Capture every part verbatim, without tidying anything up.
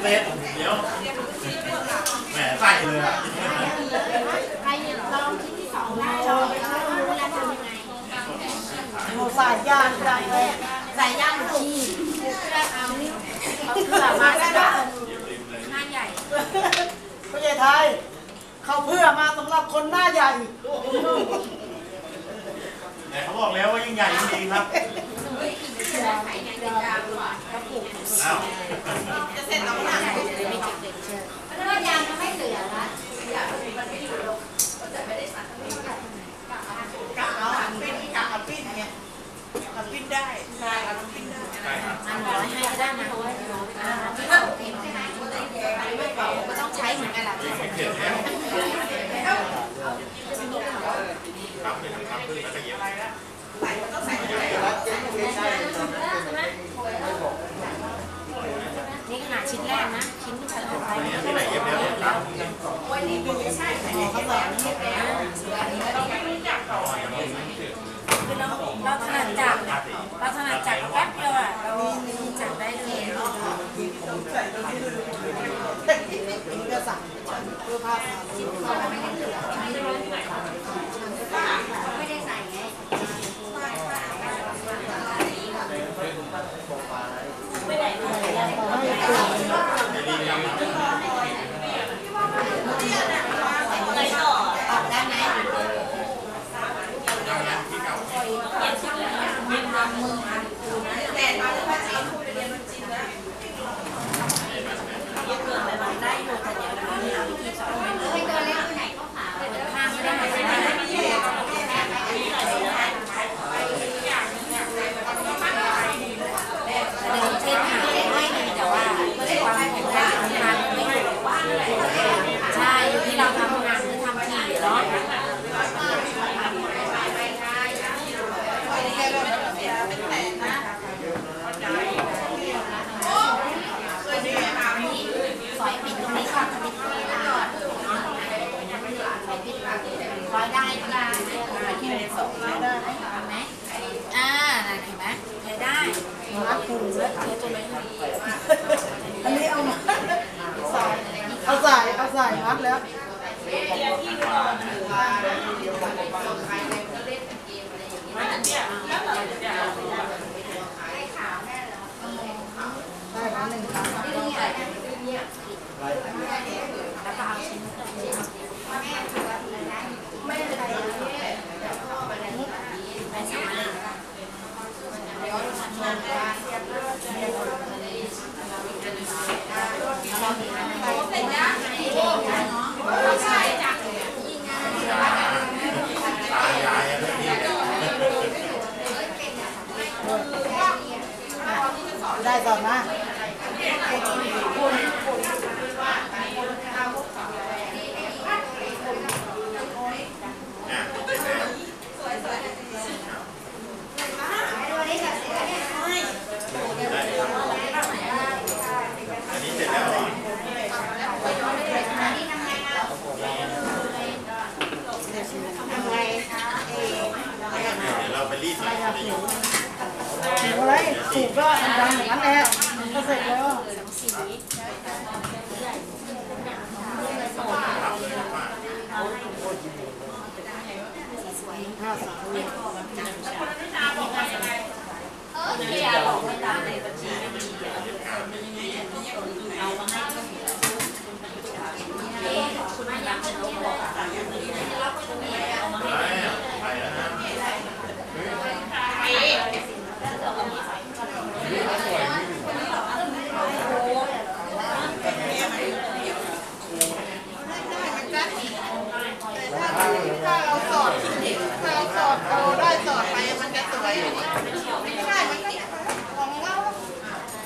เล็ดเดี๋ยวแหมใส่เลยอ่ะใครลองชิ้นที่สองได้ลองรู้แล้วทำยังไงเราใส่ย่างจังเลยใส่ย่างชีเพื่อเอาเอาเกลือมาได้ด้วยหน้าใหญ่ไม่ใช่ไทยเขาเพื่อมาสำหรับคนหน้าใหญ่แต่เขาบอกแล้วว่ายิ่งใหญ่ยิ่งดีครับอ้าวจะเสร็จแล้วนะไม่เด็กๆเชื่อเพราะว่ายางมันไม่เหลือละกับเอาอันปิ้นกับอันปิ้นไงอันปิ้นได้ใช่อันปิ้นได้อันร้อยให้ก็ได้นะอ่าที่เราเองใช่ไหมก็ต้องใช้เหมือนกันแหละที่ผมเขียนแล้วครับเป็นคำพึ่งแล้วก็เย็บนี่ขนาดชิ้นแรกนะชิ้นที่ฉันเอาไปที่ไหนเย็บแล้วครับวันนี้ไม่ใช่เขาสอนเย็บแล้วคือเราเราถนัดจับเราถนัดจับแป๊บเดียวอ่ะเราจับได้เลยนี่ก็สั่งเพื่อผ้าชิ้นเขาไม่ได้เหลือไม่ได้ใส่ไงไม่ได้เลยต่อตอบได้ไหมยังทำมือแต่ตอนที่ว่าจีนพูดไปเรียนมันจีนนะยังเกินไปบ้างได้อยู่แต่เดี๋ยวเรามีวิธีสอนให้ตัวเล็กที่ไหนก็ขาเป็นข้างไม่ได้ไม่ได้ไม่ได้เดินเช่นหาให้แต่ว่าความแข็งแรงของมันไม่ถูกใช่อยู่ที่เราทำงานหรือทำทีเนาะสอยปิดตรงนี้ก่อนปิดตรงนี้ก่อนสอยปิดร้อยได้ก็ได้ที่เป็นสองได้ไหมอ่าเห็นไหมใช้ได้มัดถุงเลยใช้ตัวเล็กอันนี้เอามาเอาใส่เอาใส่มัดแล้วได้แล้วหนึ่งครั้งแล้วก็เอาชิ้นไม่ได้อะไรไม่สามารถเราทำงานได้เป็นยากไม่ใช่จ้ะได้ก่อนนะอันนี้เสร็จแล้วเหรอเดี๋ยวเราไปรีดเลยถูกอะไรถูกก็ทำอย่างนั้นแหละก็เสร็จแล้วห้าสามเลยเออเดี๋ยวบอกไม่ได้ในบัญชีไม่มีเอามาให้คุณไม่ยังเป็นโรคบอกเอามาให้ไปแล้วนะถ้าเราสอดถ้าเราสอดเราได้สอดไปมันจะสวยไม่ใช่มันก็ของเรา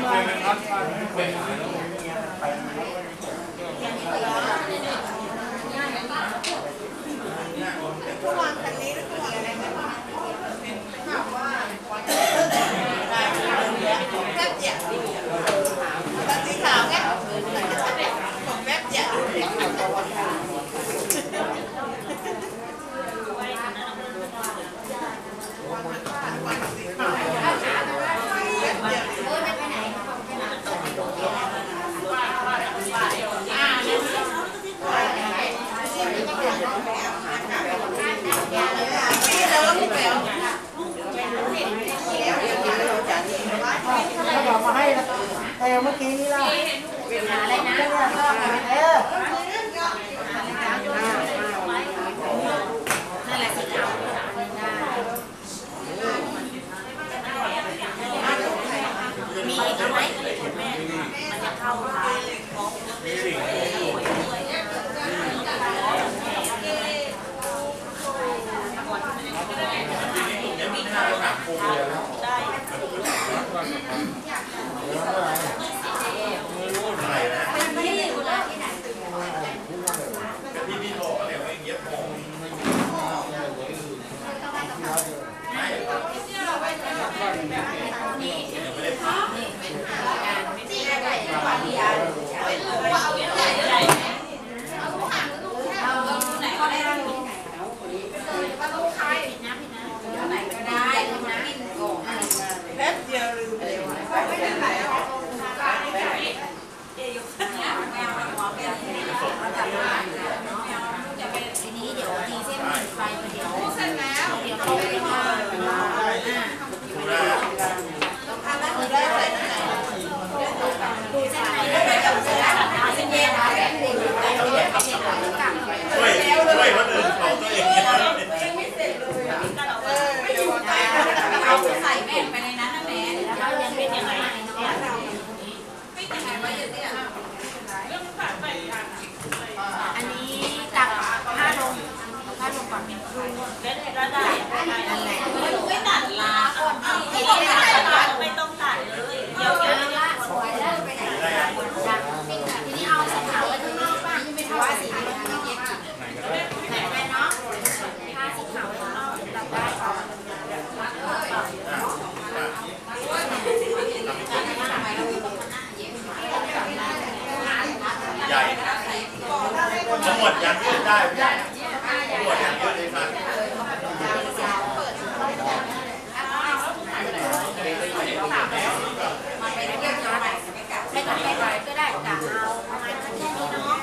ผู้วางคันนี้แล้วผู้วางอะไรไหมถามว่าแป๊บเดียวตัดสีขาวไงของแป๊บเดียวถ้าบอกมาให้เออเมื่อกี้นี่ล่ะอะไรนะเออนั่นแหละสีขาวมีอีกไหมมันจะเข้าทางพี่พี่โทรอะไรไว้เย็บผมแป๊บเดียวลืมเลยไม่ได้ไหนหรอกทีนี้เดี๋ยวทีเส้นหมี่ไฟเดี๋ยวเส้นแล้วเดี๋ยวเขาไปมาได้ใส่ไหนดูเส้นไหนได้กับเส้นแล้วเส้นเย็นนะเส้นเย็นไปเย็นไปเย็นแล้วกลับช่วยช่วยคนอื่นเขาตัวเองยังไม่เสร็จเลยเออไม่อยู่ใจเอาใส่แม่ไปในนั้นนะแม่แล้วยังเป็นยังไงเนี่ยไม่ยังไงวะอย่างเนี้ยอันนี้ตักผ้าลงผ้าลงก่อนเป็นครูได้ได้ได้นั่นแหละไม่ตัดลาก่อนไม่ต้องตัดไม่ต้องตัดเลยเดี๋ยวเดี๋ยวละสวยแล้วไปไหนทีนี้เอาสีขาวไว้ข้างนอกบ้างไม่ว่าสีนี้มันเย็บจุดไหนไปเนาะผ้าสีขาวไว้ข้างนอกตัดได้ก่อนใหญ่ทั้งหมดยันยืดได้ไม่ได้ทั้งหมดยันยืดได้ครับไม่ต้องไปไหนก็ได้กะเอาประมาณแค่นี้เนาะ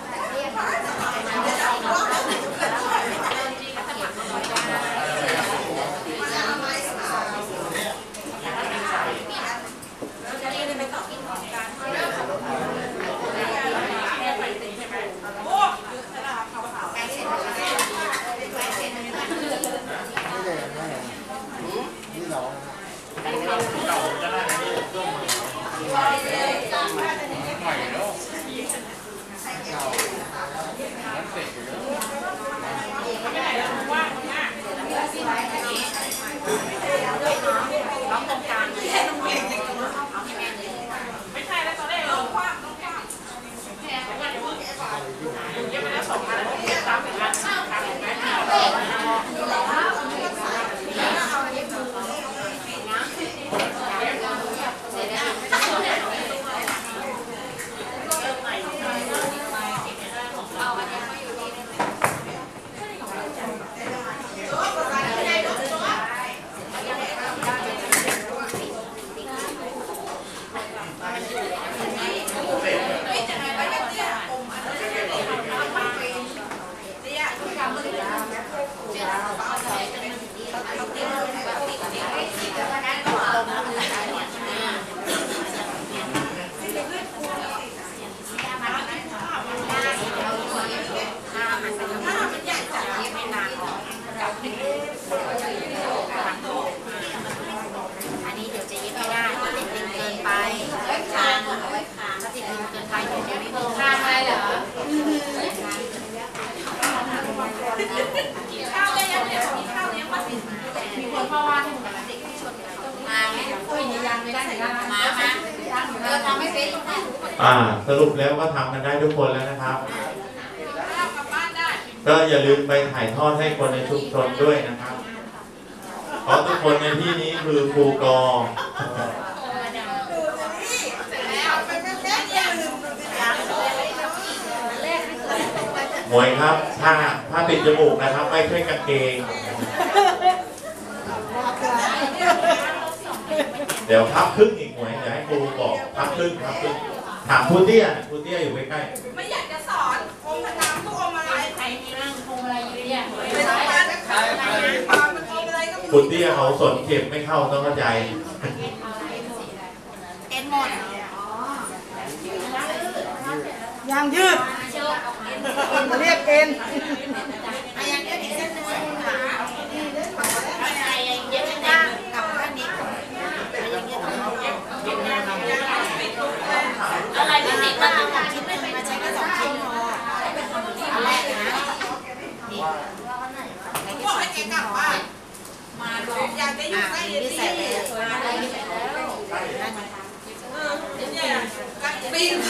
อันนี้เดี๋ยวจะยึดไม่ได้ถ้าติดดึงเกินไปคางเอาไว้คางถ้าติดดึงเกินไปเดี๋ยวจะไม่มีคางอะไรเหรอข้าวเลยยังเดี๋ยวมีข้าวเลี้ยงมาสิมีคนพ่อว่าให้หนูกับเด็กที่ชนมาไหมคุยในยางไม่ได้ไหนมามาเออทำไม่เป็นอ่าสรุปแล้วก็ทำกันได้ทุกคนแล้วนะครับ ก็อย่าลืมไปถ่ายทอดให้คนในชุมชนด้วยนะครับ เพราะทุกคนในที่นี้คือครูกองหมวยครับผ้าผ้าปิดจมูกนะครับ ไม่ใช่กางเกง เดี๋ยวพับครึ่งอีกหมวยเดี๋ยวให้ครูบอกพับครึ่งพับครึ่งถามครูเตี้ยครูเตี้ยอยู่ใกล้ๆไม่อยากจะสอนอมน้ำทุกอมอะไรไอ้นี่นั่งคงอะไรอยู่เนี่ยไม่ต้องการนะค่ะมันอมอะไรก็ไม่คุณเตี้ยเขาสนเข็มไม่เข้าต้องเข้าใจเอ็นหมดยางยืดเรียกเอ็นไอ้ยังเยอะอีกเส้นนึงค่ะไอ้ยังเยอะไม่ได้กับอันนี้อะไรไม่ติดมาสองชิ้นไม่มาใช้แค่สองชิ้นพออันแรกนะนี่บอกให้แกกลับบ้านมาดูอยากจะอยู่ใกล้เย็นที่ดีใส่ไปอะไรที่ใส่แล้วเออเนี่ยกัดปีน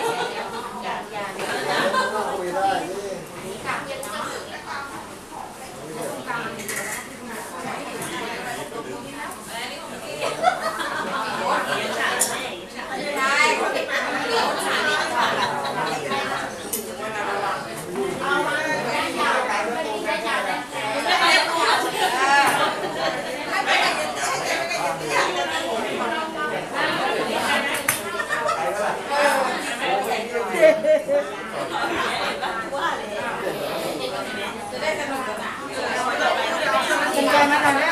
เป็นใจมาแล้ว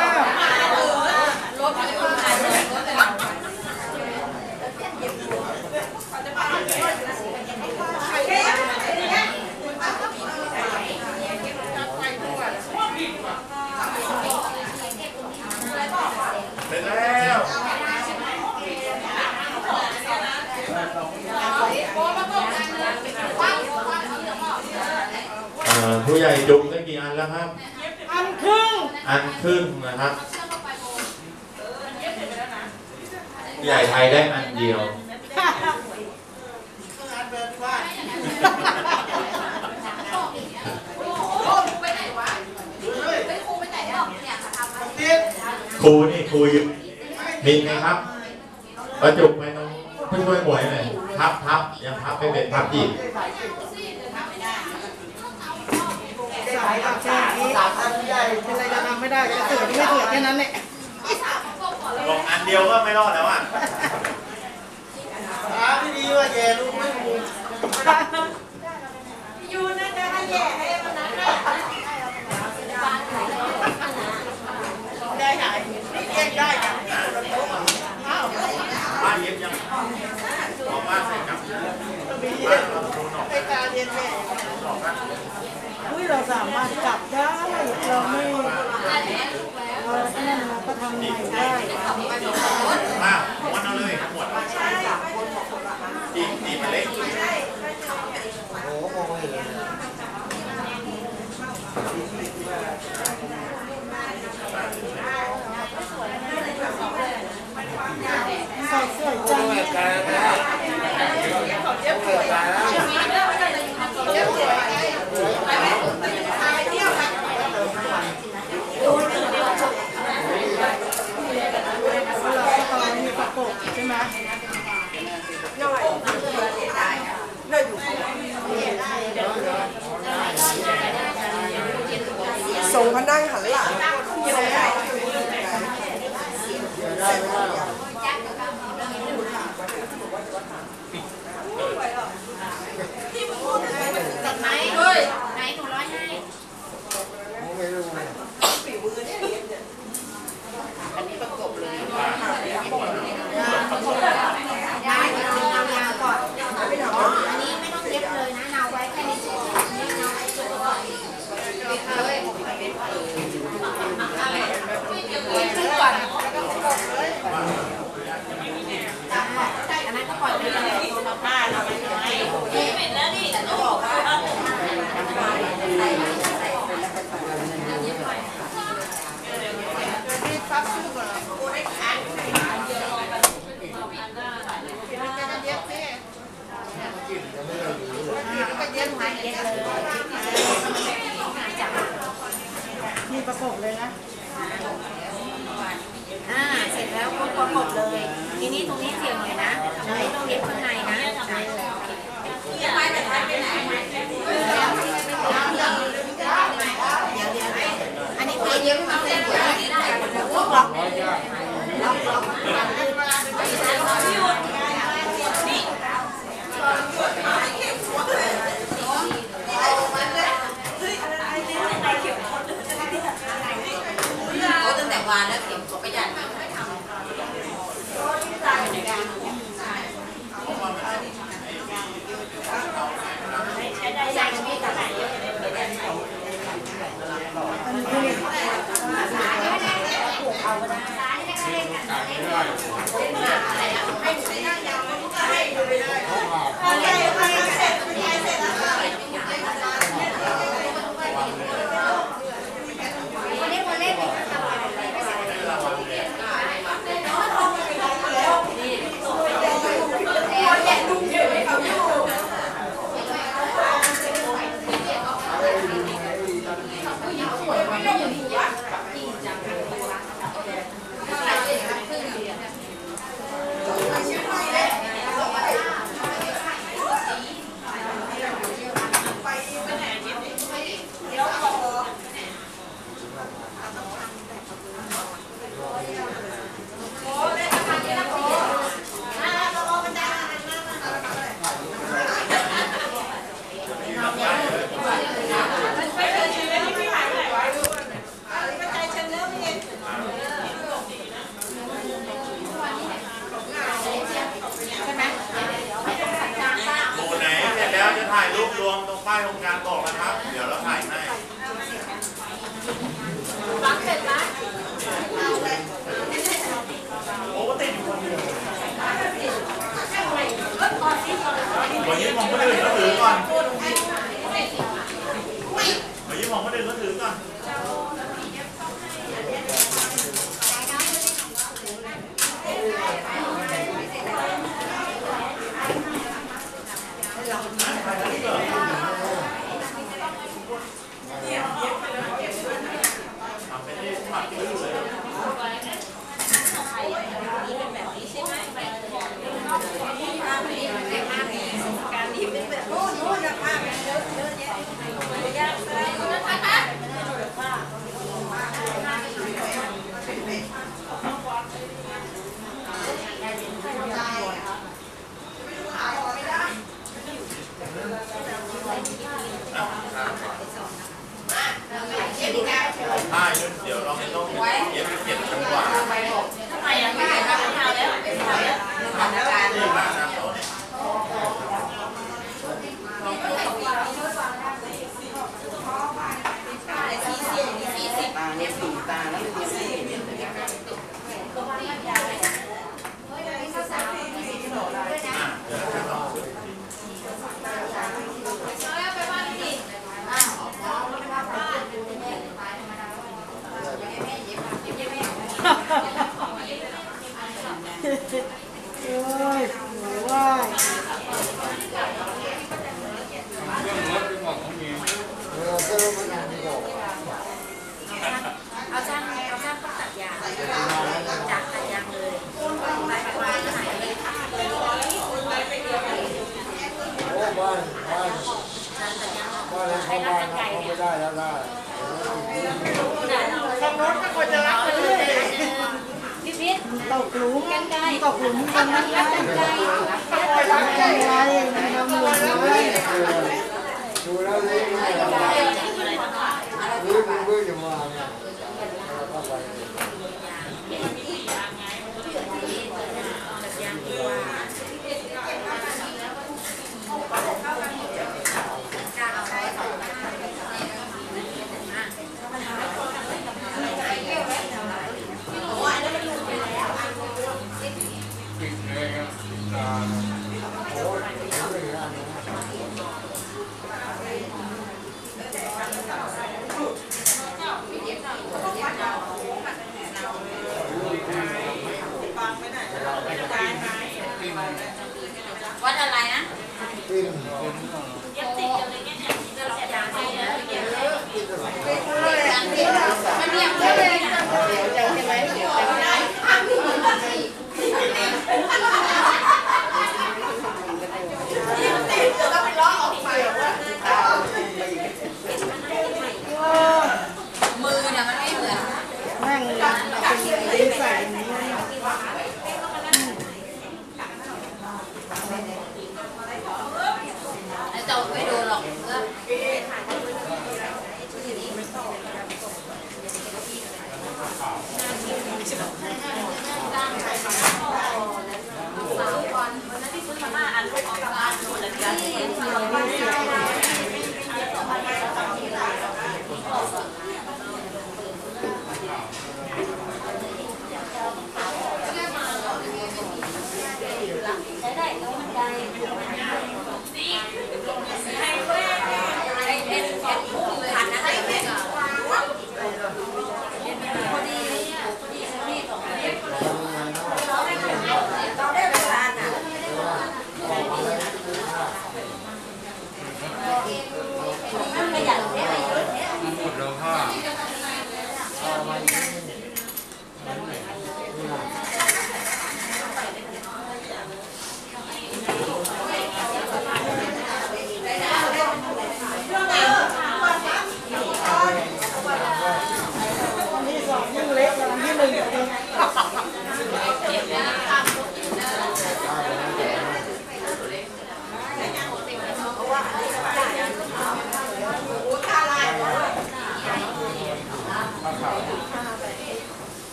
เสร็จแล้วเอ่อผู้ใหญ่จุงได้กี่อันแล้วครับอันครึ่งอันครึ่งนะครับผู้ใหญ่ไทยได้อันเดียว ครูนี่ครูอยู่มีไหมครับประจุไปตรงผู้ช่วยหมวยเลยพับพับยังพับไม่เป็นพับอีกสายกับแค่นี้เป็นอะไรจะทำไม่ได้จะเกิดไม่เกิดแค่นั้นแหละบอกอันเดียวก็ไม่รอดแล้วอ่ะพี่ดีว่าแย่ลูกไม่ถูกยูน่าจะให้แย่ให้มันนั้นได้ไหนเรียกได้กันบ้านเย็บยังบอกบ้านใส่กับบ้านเราดูหน่อยไปตาเรียนแม่หน่อยกันอุ้ยเราสามารถกลับได้เราไม่เราแน่นเราก็ทำใหม่ได้มาวันเอาเลยหมดตีตีมาเล็กโอ้โหมองไม่เห็นเลยใส่เสื้อจังเปิดตาแล้วเปิดตาแล้วเจ้าสวยไปไหมไปเที่ยวกันเราก็ตอนมีประกบใช่ไหมหน่อยหน่อยอยู่ส่งเขานั่งหันหลังส่งไปจัดไหมเฮ้ยไหนหนูร้อยให้มองไม่รู้อันนี้ประกบเลยได้เดี๋ยวเอายาวก่อนอันนี้ไม่ต้องเย็บเลยนะเอาไว้แค่นี้เอาไว้ตัวก่อนเลยขึ้นก่อนอันนั้นก็ปล่อยไปเลยบ้านเราไปเลยปิดแล้วนี่จะบอกว่ากบเลยนะอ่าเสร็จแล้วก็ประกบเลย ทีนี้ตรงนี้เสี่ยงหน่อยนะไม่ต้องเย็บข้างในนะจะไปแต่ไปไหนเดี๋ยวเดี๋ยวอันนี้คือเย็บข้างในหัวล็อกล็อกล็อกล็อกตั้งแต่วานแล้วเข็มก็ประหยัดไม่ทำใช้ได้ใช้ไม่ตัดไหนเยอะเลยอันนี้คือผูกเอาก็ได้ให้ใช้หน้ายาวแล้วก็ให้ดูไปเลยพอได้พอได้เสร็จเสร็จแล้ววันนี้วันเล่นถ่ายรูปรวมตรงป้ายโครงการบอกนะครับเดี๋ยวเราถ่ายให้บังเสร็จไหมโอ้ติดอยู่คนเดียววันนี้มองคนอื่นก็ถือก่อนวันนี้มองคนอื่นก็ถือก่อนถ้าเดี๋ยวเราไม่ต้องเย็บเก็บจังหวะทำไมยังไม่ได้ทำข่าวแล้วเป็นข่าวแล้วทำการเรื่องมากนะเขาเนี่ยสีตาแล้วมันยังไม่เห็นเลยโอ้ยหนูว่าเอาจ้างเอาจ้างต้องตัดยางจากตัดยางเลยไปไปไปไหนเลยค่ะเลยโอ้บ้านบ้านตัดยางบ้านเลยเข้าบ้านเขาไม่ได้แล้วได้ทางโน้นก็ควรจะรักกันเลยพี่พิษตกหลุมตกหลุมกันนะทำอะไรทำอะไรดูแล้วนี่รู้รู้อยู่มาวัดอะไรนะปิ่นยัดติดกันเลยเนี่ยจะหลอกยางไปเลยมันมี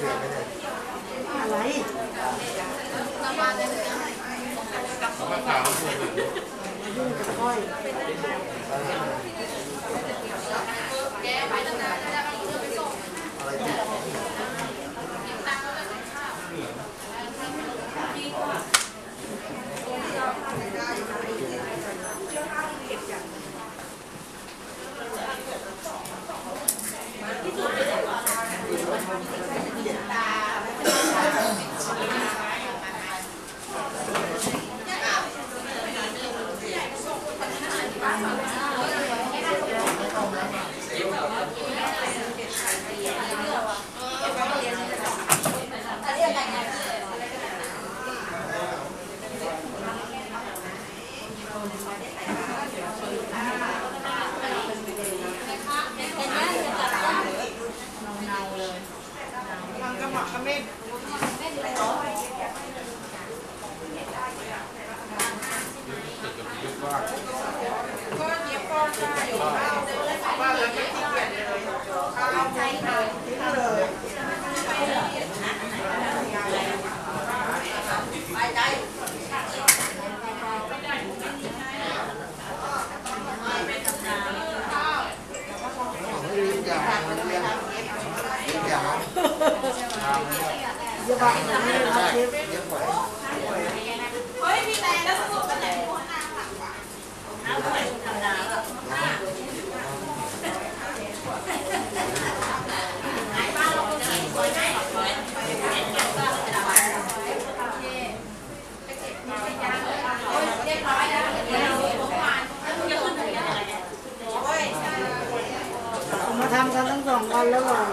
อะไรเขามาถามคุณยุ่งกับก้อยมันก็หมักก็ไม่ก็เย็บก้อนได้อยู่ข้าวบ้านแล้วไม่ขี้เกียจเลยข้าวใช้เลยทิ้งเลยไปใจเยอะมากเลยนะเชฟเฮ้ยมีแต่แล้วสรุปกันไหนหัวหน้าหลังวะน้ำไหลธรรมดาไอ้บ้านเราจะสวยไหมสวยเห็นเก็บบ้านจะได้เรียบร้อยแล้วเดี๋ยวเมื่อวานจะขึ้นถึงอะไรเนี่ยโอ้ยมาทำกันทั้งสองวันแล้วเหรอ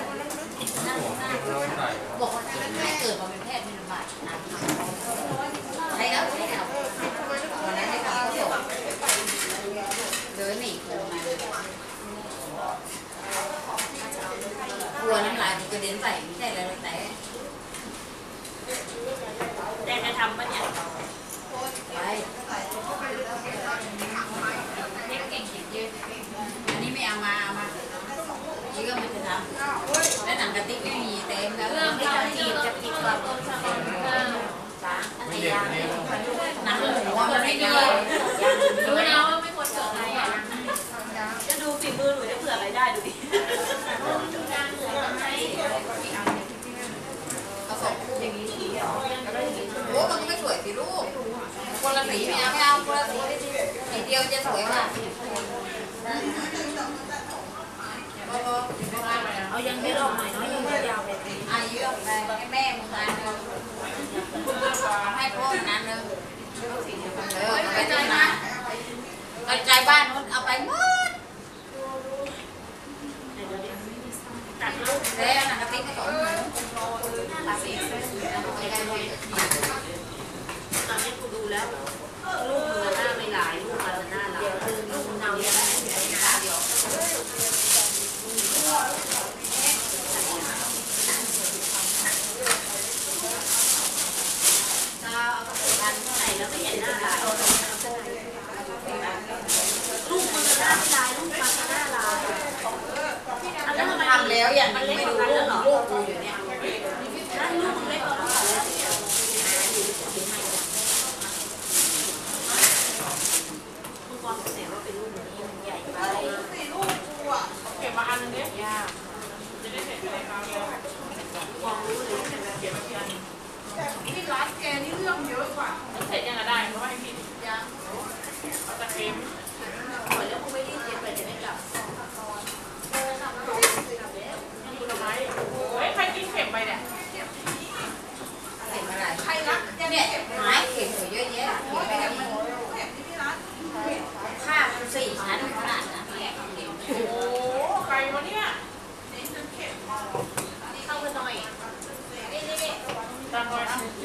บอกว่าถ้าแม่เกิดมาเป็นแพทย์มีลำบากนะครับแล้วหนังกระติกไม่มีเต็มแล้วเรื่องไม่เราต้องจีจีบบ จะจะกิกินนกักับบ ต้นชาบอนจ้าไม่เด็กนี่หนังหมูมันไม่ดีรู้นะว่าไม่ควรเกิดอะไรอ่ะจะดูฝีมือหนูจะเผื่ออะไรได้ดูดิเอาสองคู่อย่างนี้ทีโอ้มันก็ไม่สวยสิลูกคนละสีไม่เอาไม่เอาคนละสีสีเดียวจะสวยกว่าเอายังไม่ลงหน่อยเนาะยังไม่ยาวไปอายุออกไปให้แม่มึงมาให้พ่อนั้นนึงเออไปใจนะกระจายบ้านนู้นเอาไปหมดตัดลูกแล้วหนังกระติกก็สองหมูตัดสีเส้นตอนนี้กูดูแล้วลูกมือหน้าไม่หลายลูกมันหน้าหลายลูกเนาเยอะนะเดี๋ยวใส่แล้วไม่เห็นหน้าลายลูกมันหน้าไม่ลายลูกมันหน้าลายแล้วมันทำแล้วอย่างนี้ไม่ดูลูกลูกกูอยู่เนี่ยได้ลูกมันเล็กกว่าลูกแล้วคุณความเสียว่าเป็นลูกนี้มันใหญ่ไปสี่ลูกกูอ่ะเก็บมาอันนึงเนี่ยยากจะได้เสร็จในคราวเดียวความรู้เลยเก็บมาทีอันแต่พี่รัฐแกนี่เรื่องเยอะกว่าเสร็จยังไงได้เพราะว่าให้พี่ยังเอาตะเข็มเหมือนแล้วคุณไม่รีบเย็นไปจะได้กลับคุณทำไมเฮ้ยใครกินเข็มไปเนี่ยเข็มอะไรใครรักแกเนี่เนี่ย ยหายเข็มอยู่เยอะแยะเข็มไปกันหมดเข็มที่พี่รัฐค่ามันสี่ชั้นขนาดนั้นโอ้ใครวะเนี่ยนี่คือเข็มเข้าไปหน่อยตามรอยนะ